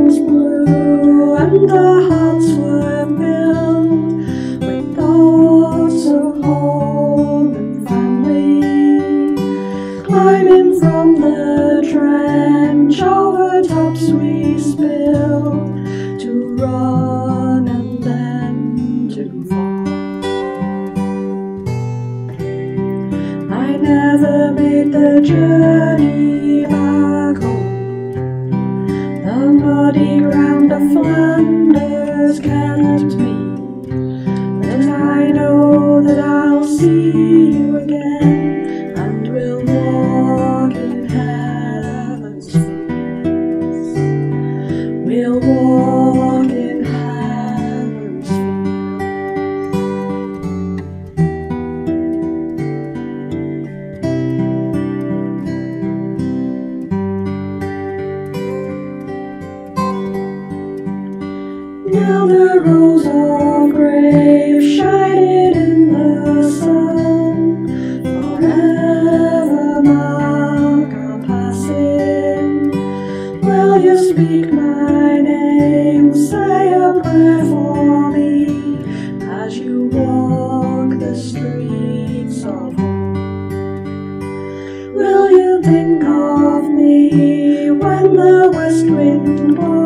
was blue and our hearts were filled with thoughts of home and family. Climbing from the trench over tops we spilled to run and then to fall. I never made the journey back home. The muddy ground of Flanders kept me, but I know that I'll see you again, and we'll walk in heaven's fields. We'll walk in heaven's fields. Now the rows of graves shining in the sun forever mark our passing. Will you speak my name, say a prayer for me as you walk the streets of home? Will you think of me when the west wind blows?